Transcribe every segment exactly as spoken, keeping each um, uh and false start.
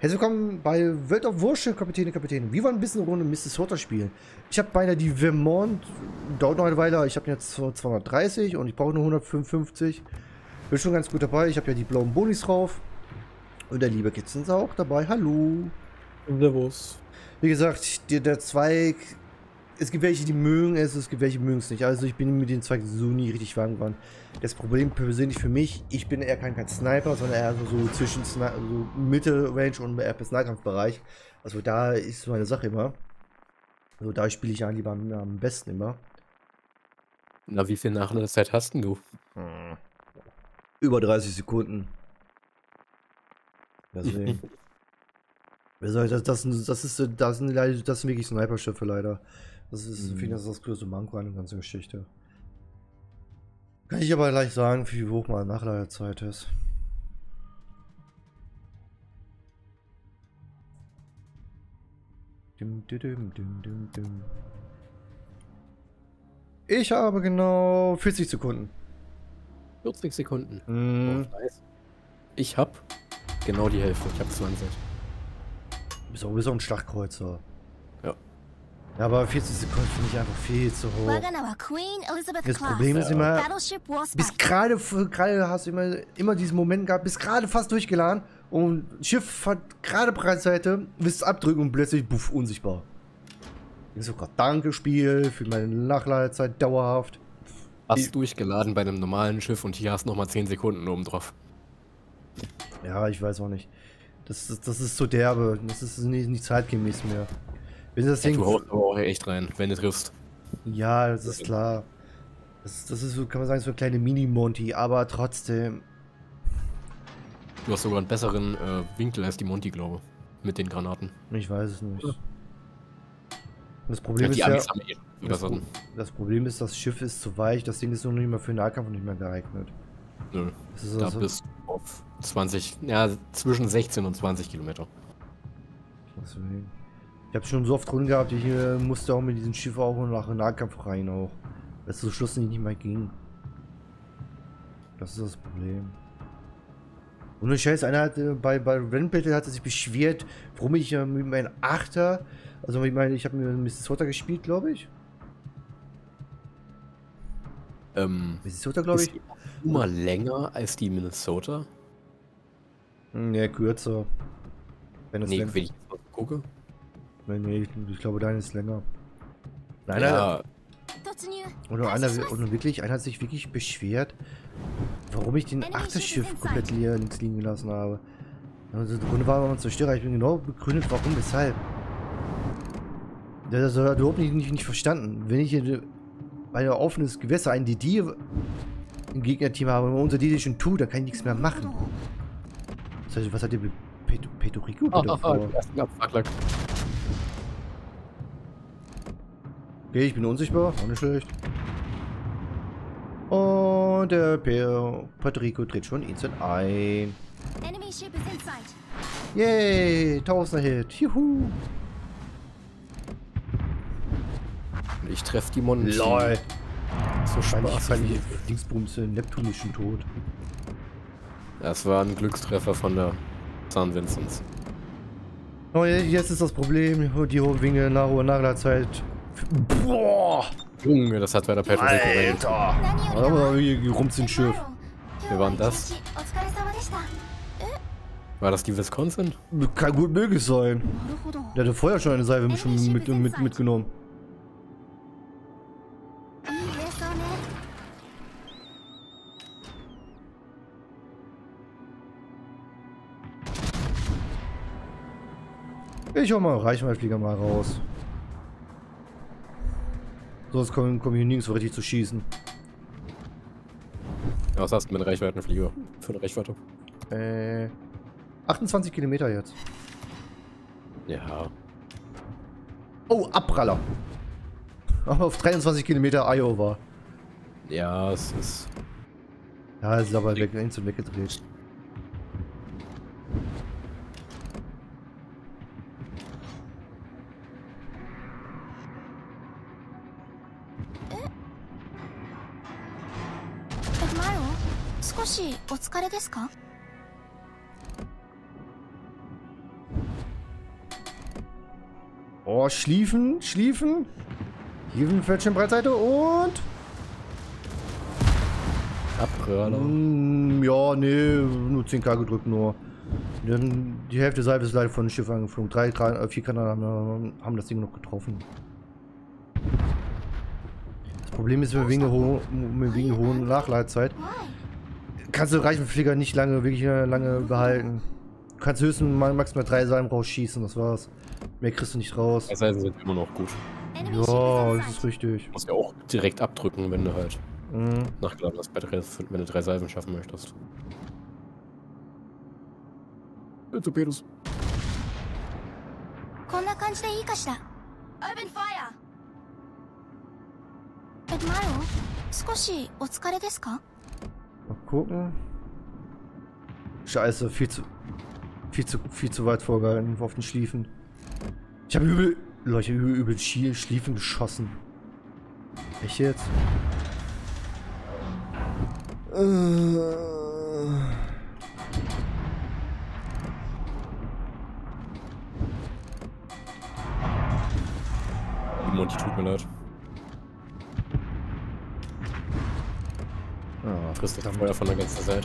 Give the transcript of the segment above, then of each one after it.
Herzlich willkommen bei Welt of Warship, Kapitäne, Kapitäne. Wir wollen ein bisschen eine Runde Minnesota spielen. Ich habe beinahe die Vermont, dauert noch eine Weile, ich habe jetzt zweihundertdreißig und ich brauche nur hundertfünfundfünfzig. Bin schon ganz gut dabei, ich habe ja die blauen Bonis drauf. Und der liebe Kitzen ist auch dabei, hallo. Servus. Wie gesagt, der, der Zweig, es gibt welche, die mögen es, es gibt welche, die mögen es nicht. Also ich bin mit den Zweig so nie richtig warm geworden. Das Problem persönlich für mich, ich bin eher kein, kein Sniper, sondern eher so, so zwischen Sni so Mitte-Range und eher bis Nahkampfbereich. Also da ist so meine Sache immer. Also da spiele ich ja lieber am, am besten immer. Na, wie viel Nachladezeit hast denn du? Hm. Über dreißig Sekunden. Deswegen. Das, das, das, das, ist, das, sind, das sind wirklich Sniper-Schiffe leider. Das ist, mhm. finde ich, das ist das größte Manko an der ganzen Geschichte. Kann ich aber gleich sagen, wie hoch meine Nachladezeit ist. Dim, dim, dim, dim, dim. Ich habe genau vierzig Sekunden. vierzig Sekunden. Mm. Oh, nice. Ich habe genau die Hälfte. Ich habe zwanzig. Du bist auch, bist auch ein Schlachtkreuzer. Ja. Ja, aber vierzig Sekunden finde ich einfach viel zu hoch. Das Problem ist immer, bis gerade gerade hast du immer, immer diesen Moment gehabt, bis gerade fast durchgeladen und Schiff hat gerade Breitseite, willst abdrücken und plötzlich buff, unsichtbar. Ich sogar danke Spiel für meine Nachladezeit dauerhaft. Hast ich durchgeladen bei einem normalen Schiff und hier hast noch mal zehn Sekunden oben drauf. Ja, ich weiß auch nicht. Das, das, das ist so derbe, das ist nicht, nicht zeitgemäß mehr. Wenn das Ding, ja, du haust aber auch echt rein, wenn du triffst. Ja, das ist klar. Das, das ist so, kann man sagen, so eine kleine Mini-Monty, aber trotzdem. Du hast sogar einen besseren äh, Winkel als die Monty, glaube ich. Mit den Granaten. Ich weiß es nicht. Ja. Das Problem ja, ist ja, eh das, das Problem ist, das Schiff ist zu weich, das Ding ist noch nicht mehr für Nahkampf und nicht mehr geeignet. Nö, das ist da also bist du auf zwanzig, ja, zwischen sechzehn und zwanzig Kilometer. Deswegen. Ich habe schon so oft Runden gehabt, ich äh, musste auch mit diesem Schiff auch nach Nahkampf rein auch. Weil es zum Schluss nicht mehr ging. Das ist das Problem. Und ein Scheiß, einer hat äh, bei, bei Rennbattle hat er sich beschwert, warum ich äh, mit meinem Achter, also ich meine, ich habe mir Minnesota gespielt, glaube ich. Ähm, Minnesota, glaube ich. Immer länger als die Minnesota? Ne, kürzer. Wenn, nee, wenn ich jetzt mal gucke. Nee, nee, ich, ich glaube, deine ist länger. Nein, ja. Oder einer, oder wirklich, einer hat sich wirklich beschwert, warum ich den Achterschiff komplett leer links liegen gelassen habe. Also, der Grunde war aber ein Zerstörer. Ich bin genau begründet, warum, weshalb. Das hat überhaupt nicht, nicht, nicht verstanden. Wenn ich hier bei der offenes Gewässer einen D D im Gegnerteam habe und unter D D schon tut, dann kann ich nichts mehr machen. Das heißt, was hat ihr mit Puerto Rico bitte vor? Okay, ich bin unsichtbar, auch nicht schlecht. Und der Puerto Rico tritt schon instant ein. Yay, tausender Hit, juhu. Ich treffe die Monty. Lol. So spaßig. Dingsbums, Neptun ist schon tot. Das war ein Glückstreffer von der San Vincents. Oh, jetzt ist das Problem, die hohe Winge nach hoher Nachladezeit. Boah! Junge, das hat bei der Puerto Rico Alter! Da haben wir hier gerummt ins Schiff. Wer war denn das? War das die Wisconsin? Kann gut möglich sein. Der hatte vorher schon eine Seife schon mit, mit, mitgenommen. Ich hol mal Reichweitenflieger mal raus. Sonst komme komm ich hier nirgends so richtig zu schießen. Ja, was hast du mit einem Reichweitenflieger für eine Reichweite? Äh, achtundzwanzig Kilometer jetzt. Ja. Oh, Abpraller. Aber auf dreiundzwanzig Kilometer Iowa. Ja, es ist... Ja, es ist aber weg, instant weggedreht. Oh, Schliefen, Schliefen. Schliefen, Pferdchen, Breitseite und... Abpröller. Mm, ja, nee, nur zehn K gedrückt nur. Dann die Hälfte der Seite ist leider von dem Schiff angeflogen. Drei, äh, vier Granaten haben, haben das Ding noch getroffen. Das Problem ist, wegen der hohen, wegen der hohen Nachladezeit kannst du Reifenflieger nicht lange, wirklich lange behalten. Du kannst höchstens maximal drei Salben rausschießen, das war's. Mehr kriegst du nicht raus. Das heißt, sind immer noch gut. Ja, das ist richtig. Du musst ja auch direkt abdrücken, wenn du halt mhm. nachgeladen hast, wenn du drei Salven schaffen möchtest. Torpedos. Mal gucken. Scheiße, viel zu, viel zu, viel zu weit vorgehalten auf den Schliefen. Ich habe übel, Leute, übel, übel Schliefen geschossen. Echt jetzt? Äh. Monty, tut mir leid. Ah, frisst das Feuer von der ganzen Seite.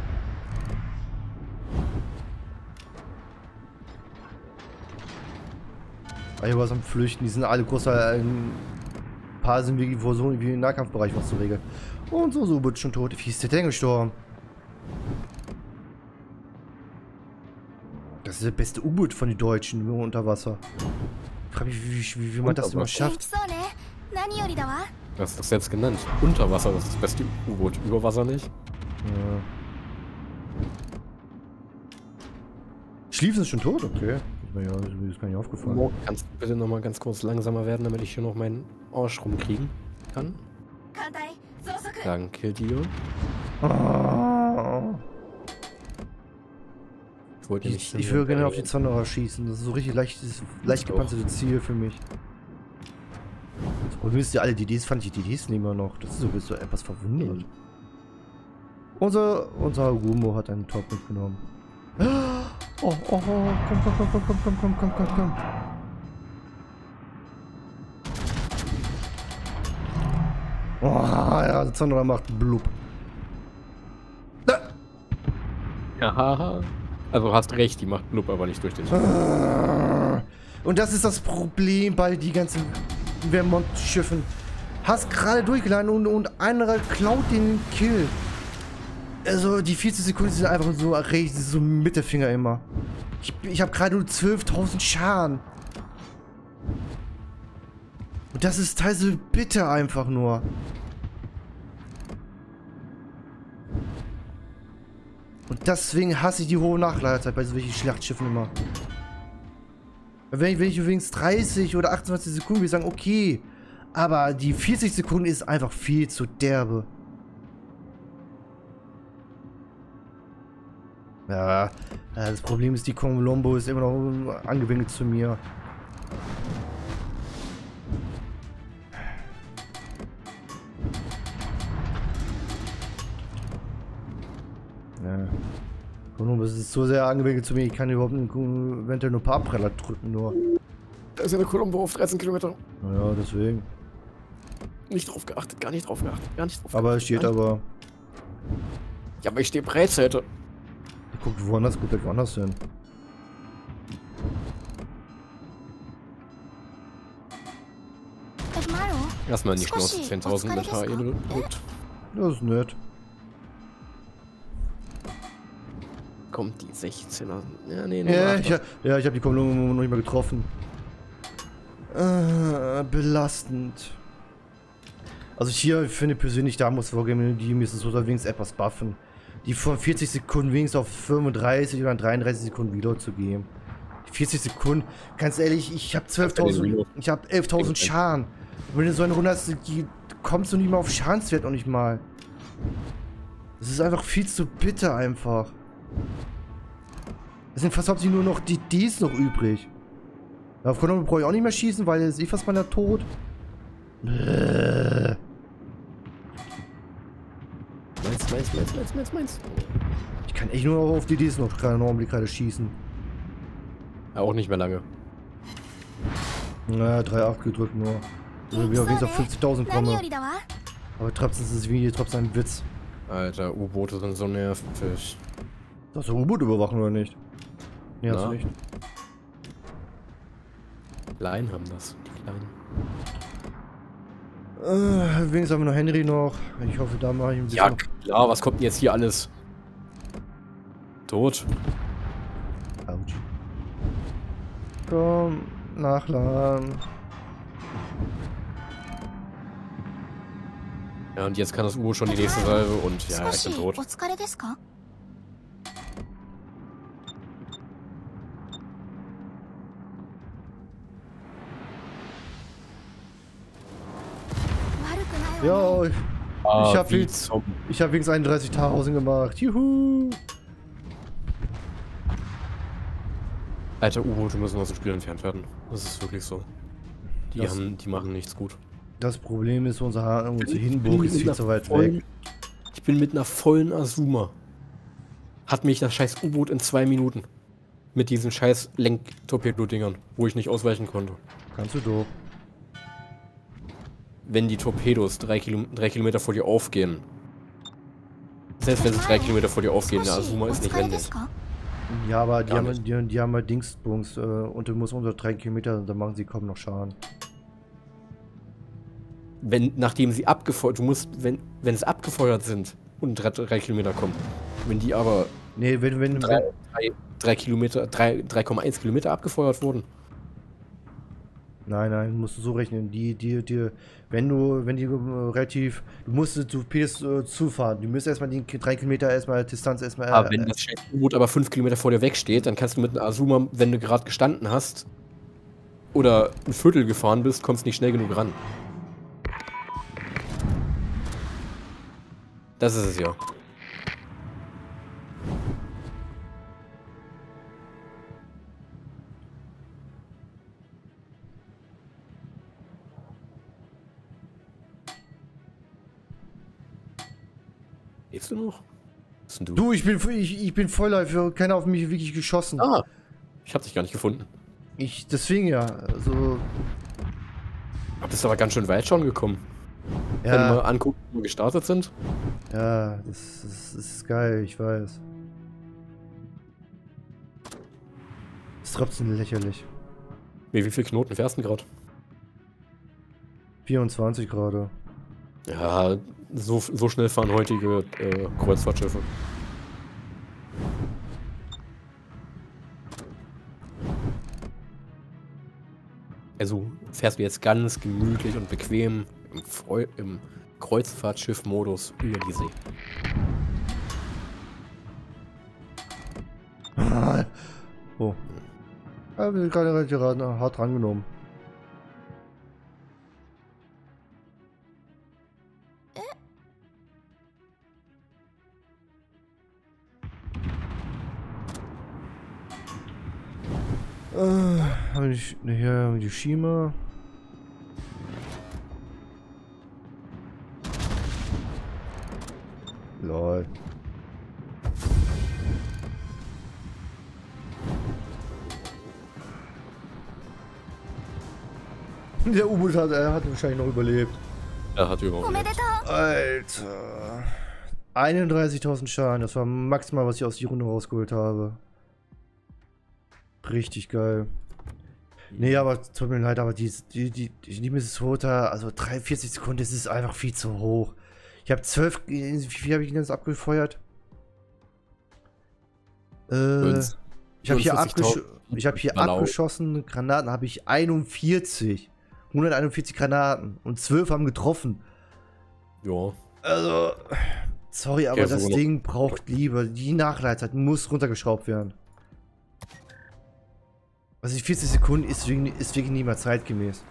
Ah, hier was am Flüchten, die sind alle groß, ein paar sind wie versuchen, wie im Nahkampfbereich was zu regeln. Und so, so wird schon tot. Wie ist der denn gestorben? Das ist der beste U-Boot von den Deutschen, nur unter Wasser. Ich frage mich, wie, wie, wie man das immer schafft. Du hast das jetzt genannt. Unter Wasser, das ist das beste U-Boot. Über Wasser nicht. Ja. Schliefen ist schon tot? Okay. Ja, das ist gar nicht aufgefallen. Oh, kannst du bitte nochmal ganz kurz langsamer werden, damit ich hier noch meinen Arsch rumkriegen kann? Danke dir. Oh. Ich wollte nicht. Ich, ich würde gerne auf die Zanderer schießen. Das ist so richtig leicht, leicht gepanzerte Ziel für mich. Das Problem ist ja, alle D Ds fand ich die D Ds immer noch. Das ist so, bist so etwas verwundert. Mhm. Unser, unser Gumo hat einen Top mitgenommen. Oh, oh, oh, komm, komm, komm, komm, komm, komm, komm, komm, komm, komm. Oh, ja, der Zanderer macht blub. Ja, also hast recht, die macht blub, aber nicht durch den. Und das ist das Problem bei die ganzen Vermont-Schiffen. Hast gerade durchgeladen und, und einer klaut den Kill. Also die vierzig Sekunden sind einfach so recht, so Mittelfinger immer. Ich, ich habe gerade nur zwölftausend Schaden. Und das ist teilweise bitter einfach nur. Und deswegen hasse ich die hohe Nachladezeit bei solchen Schlachtschiffen immer. Wenn ich, wenn ich übrigens dreißig oder achtundzwanzig Sekunden will, sagen, okay. Aber die vierzig Sekunden ist einfach viel zu derbe. Ja, das Problem ist, die Colombo ist immer noch angewinkelt zu mir. Ja. Colombo ist so sehr angewinkelt zu mir, ich kann überhaupt eventuell nur ein paar Abpreller drücken, nur. Da ist ja eine Colombo auf dreizehn Kilometer. Ja, deswegen. Nicht drauf geachtet, gar nicht drauf geachtet, gar nicht drauf aber es steht aber. Ja, aber ich stehe Breitseite. Guckt woanders, guckt halt woanders hin. Erstmal nicht nur zehntausend mit H E gedrückt. Das ist nett. Kommt die sechzehner. Ja, nee, nee. Ja, ich, ja, ich habe die Kolumne noch nicht mal getroffen. Äh, belastend. Also hier finde ich persönlich, da muss vorgehen, die müssen so wenigstens etwas buffen. Die von vierzig Sekunden wenigstens auf fünfunddreißig oder dreiunddreißig Sekunden wieder zu geben. vierzig Sekunden, ganz ehrlich, ich habe zwölftausend, ich habe elftausend Schaden. Wenn du so eine Runde hast, die kommst du nicht mal auf Schadenswert noch nicht mal. Das ist einfach viel zu bitter einfach. Es sind fast hauptsächlich nur noch die Ds noch übrig. Ja, auf Konto brauche ich auch nicht mehr schießen, weil ist eh fast mal der Tod. Bäh. Meins, meins, meins, meins, meins, meins. Ich kann echt nur auf die Ds noch gerade einen Augenblick gerade schießen. Ja, auch nicht mehr lange. Naja, drei Komma acht gedrückt nur. Also wir auf jeden Fall fünfzigtausend komme. Aber trotzdem ist das Video trotzdem ein Witz. Alter, U-Boote sind so nervig. Hast du U-Boot überwachen oder nicht? Nee, hast du nicht. Kleinen haben das, die Kleinen. Äh, wenigstens haben wir noch Henry noch. Ich hoffe, da mache ich ein bisschen... Ja, klar, was kommt denn jetzt hier alles? Tot. Autsch. Komm, nachladen. Ja, und jetzt kann das U-Boot schon die nächste Salve und ja, ich bin tot. Ja, ich, ah, ich hab wenigstens hab einunddreißigtausend gemacht. Juhu! Alter, U-Boote müssen aus dem Spiel entfernt werden. Das ist wirklich so. Die, das, haben, die machen nichts gut. Das Problem ist, unser, unsere Hinburg ist viel zu weit vollen, weg. Ich bin mit einer vollen Azuma. Hat mich das scheiß U-Boot in zwei Minuten. Mit diesen scheiß Lenk-Torpedo-Dingern, wo ich nicht ausweichen konnte. Kannst du doch. Wenn die Torpedos drei, Kilo, drei Kilometer vor dir aufgehen. Selbst wenn sie drei Kilometer vor dir aufgehen, der Azuma ist nicht wendig. Ja, aber die haben, die, die haben halt Dingsbums äh, und du musst unter drei Kilometer, dann machen sie kaum noch Schaden. Wenn, nachdem sie abgefeuert, du musst, wenn, wenn es abgefeuert sind und drei, drei Kilometer kommen. Wenn die aber nee, wenn, wenn, drei, drei, drei Kilometer, drei Komma eins Kilometer abgefeuert wurden. Nein, nein, musst du so rechnen. Die, die, die, wenn du, wenn die äh, relativ, du musst zu P S äh, zufahren. Du musst erstmal die drei Kilometer erstmal Distanz erstmal. Äh, aber wenn das U-Boot aber fünf Kilometer vor dir wegsteht, dann kannst du mit einem Azuma, wenn du gerade gestanden hast oder ein Viertel gefahren bist, kommst nicht schnell genug ran. Das ist es ja. Lebst du noch? Was denn du? Du, ich bin, ich, ich bin voll live. Keiner auf mich wirklich geschossen. Ah, ich hab dich gar nicht gefunden. Ich, deswegen ja, also... Du bist aber ganz schön weit schon gekommen. Ja. Wenn wir mal angucken, wo wir gestartet sind. Ja, das, das, das ist geil, ich weiß. Das ist trotzdem lächerlich. Wie, wie viele Knoten fährst du gerade? vierundzwanzig gerade. Ja, so, so schnell fahren heutige äh, Kreuzfahrtschiffe. Also fährst du jetzt ganz gemütlich und bequem im, Freu im Kreuzfahrtschiff-Modus über die See. Oh. Ja, wir sind gerade relativ hart rangenommen. Äh, habe ich hier die Shima. Lol. Der U-Boot hat, er hat wahrscheinlich noch überlebt. Er hat überlebt. Alter. einunddreißigtausend Schaden, das war maximal, was ich aus der Runde rausgeholt habe. Richtig geil. Nee, aber tut mir leid, aber die, die, die, die Minnesota, also dreiundvierzig Sekunden, das ist einfach viel zu hoch. Ich habe zwölf, wie viel habe ich denn jetzt abgefeuert? Äh, ich habe hier, abgesch ich hab hier abgeschossen, Granaten habe ich einundvierzig. hunderteinundvierzig Granaten und zwölf haben getroffen. Ja. Also, sorry, aber das Ding braucht Liebe. Die Nachladezeit muss runtergeschraubt werden. Also die vierzig Sekunden ist wirklich, ist wirklich nicht mehr zeitgemäß.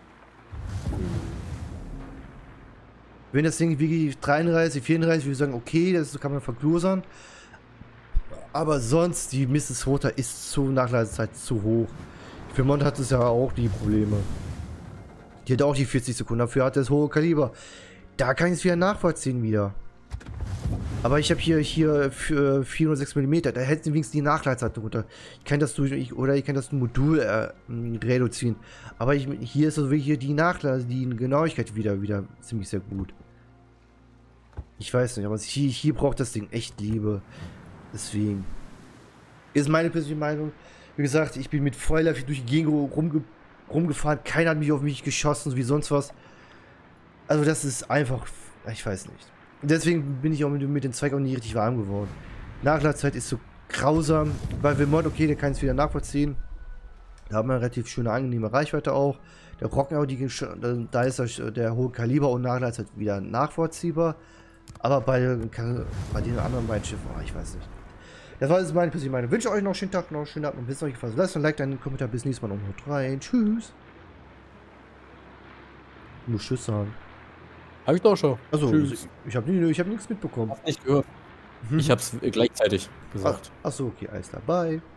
Wenn das Ding wirklich dreiunddreißig, vierunddreißig, würde ich sagen, okay, das kann man verklosern. Aber sonst, die Minnesota ist zu Nachladezeit zu hoch. Für Mont hat es ja auch die Probleme. Die hat auch die vierzig Sekunden, dafür hat das hohe Kaliber. Da kann ich es wieder nachvollziehen wieder. Aber ich habe hier, hier für vierhundertsechs Millimeter, da hätten sie wenigstens die Nachladezeit drunter. Ich kann das durch, ich, oder ich kann das Modul äh, reduzieren. Aber ich, hier ist also wirklich die Nachlade, die Genauigkeit wieder, wieder ziemlich sehr gut. Ich weiß nicht, aber hier, hier braucht das Ding echt Liebe. Deswegen ist meine persönliche Meinung. Wie gesagt, ich bin mit Feuerlöffel durch die Gegend rumge rumgefahren. Keiner hat mich auf mich geschossen, wie sonst was. Also das ist einfach, ich weiß nicht. Deswegen bin ich auch mit, mit dem Zweig auch nicht richtig warm geworden. Nachladezeit ist so grausam. Bei Vermont, okay, der kann es wieder nachvollziehen. Da haben wir eine relativ schöne, angenehme Reichweite auch. Der Rocken auch, die, da ist der, der hohe Kaliber und Nachladezeit wieder nachvollziehbar. Aber bei, bei den anderen beiden Schiffen, oh, ich weiß nicht. Das war jetzt meine persönliche Meinung. Ich wünsche euch noch einen schönen Tag, noch einen schönen Abend und bis euch gefallen. Lasst ein Like, einen Kommentar, bis nächstes Mal und haut rein. Tschüss. Ich muss Tschüss sagen. Hab ich doch schon. Also, Tschüss. Ich habe ich hab nichts mitbekommen. Hab nicht gehört. Ich hab's gleichzeitig gesagt. Ach, achso, okay, alles klar. Bye.